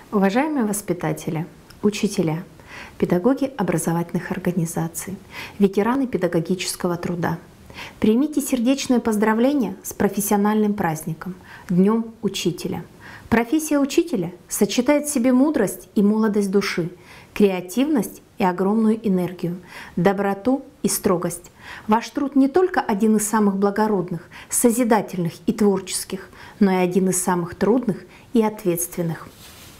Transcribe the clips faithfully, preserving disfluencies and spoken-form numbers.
Уважаемые воспитатели, учителя, педагоги образовательных организаций, ветераны педагогического труда, примите сердечное поздравление с профессиональным праздником – Днем Учителя. Профессия учителя сочетает в себе мудрость и молодость души, креативность и огромную энергию, доброту и строгость. Ваш труд не только один из самых благородных, созидательных и творческих, но и один из самых трудных и ответственных.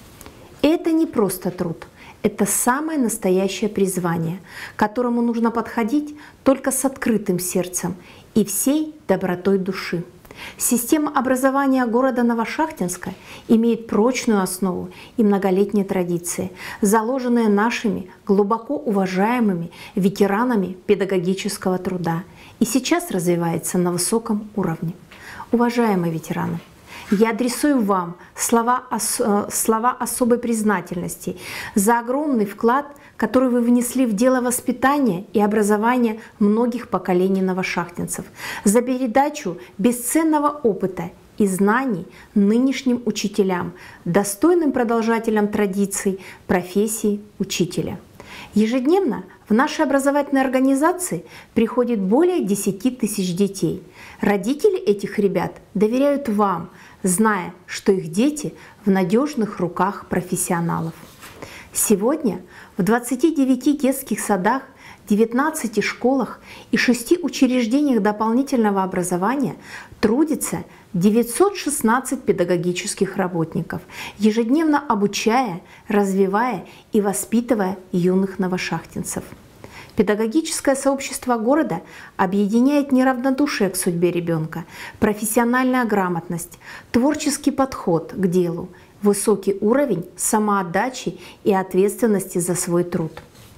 И это не просто труд, это самое настоящее призвание, к которому нужно подходить только с открытым сердцем и всей добротой души. Система образования города Новошахтинска имеет прочную основу и многолетние традиции, заложенные нашими глубоко уважаемыми ветеранами педагогического труда, и сейчас развивается на высоком уровне. Уважаемые ветераны, я адресую вам слова, слова особой признательности за огромный вклад, который вы внесли в дело воспитания и образования многих поколений новошахтинцев, за передачу бесценного опыта и знаний нынешним учителям, достойным продолжателям традиций профессии учителя. Ежедневно в нашей образовательной организации приходит более десяти тысяч детей. Родители этих ребят доверяют вам, зная, что их дети в надежных руках профессионалов. Сегодня в двадцати девяти детских садах, девятнадцати школах и шести учреждениях дополнительного образования трудится девятьсот шестнадцать педагогических работников, ежедневно обучая, развивая и воспитывая юных новошахтинцев. Педагогическое сообщество города объединяет неравнодушие к судьбе ребенка, профессиональная грамотность, творческий подход к делу, высокий уровень самоотдачи и ответственности за свой труд.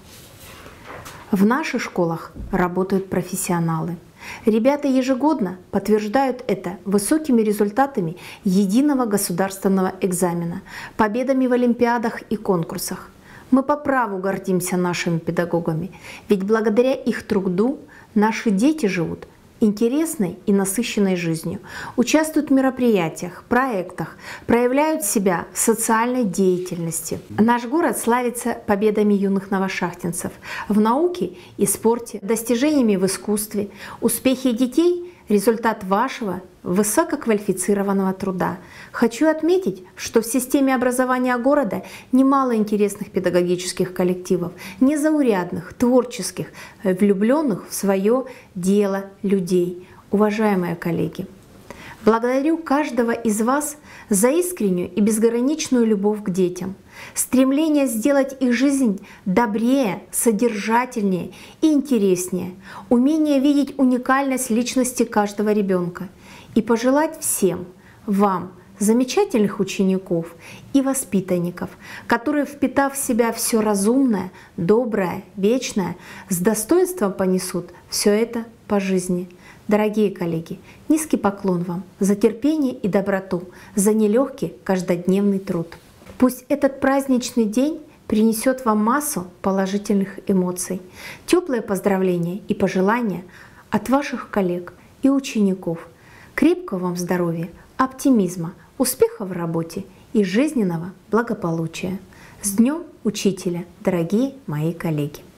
В наших школах работают профессионалы. Ребята ежегодно подтверждают это высокими результатами единого государственного экзамена, победами в олимпиадах и конкурсах. Мы по праву гордимся нашими педагогами, ведь благодаря их труду наши дети живут интересной и насыщенной жизнью, участвуют в мероприятиях, проектах, проявляют себя в социальной деятельности. Наш город славится победами юных новошахтинцев в науке и спорте, достижениями в искусстве. Успехи детей – результат вашего высококвалифицированного труда. Хочу отметить, что в системе образования города немало интересных педагогических коллективов, незаурядных, творческих, влюбленных в свое дело людей. Уважаемые коллеги, благодарю каждого из вас за искреннюю и безграничную любовь к детям, стремление сделать их жизнь добрее, содержательнее и интереснее, умение видеть уникальность личности каждого ребенка и пожелать всем вам замечательных учеников и воспитанников, которые, впитав в себя все разумное, доброе, вечное, с достоинством понесут все это по жизни. Дорогие коллеги, низкий поклон вам за терпение и доброту, за нелегкий каждодневный труд. Пусть этот праздничный день принесет вам массу положительных эмоций, теплые поздравления и пожелания от ваших коллег и учеников. Крепкого вам здоровья, оптимизма, успеха в работе и жизненного благополучия. С Днем Учителя, дорогие мои коллеги!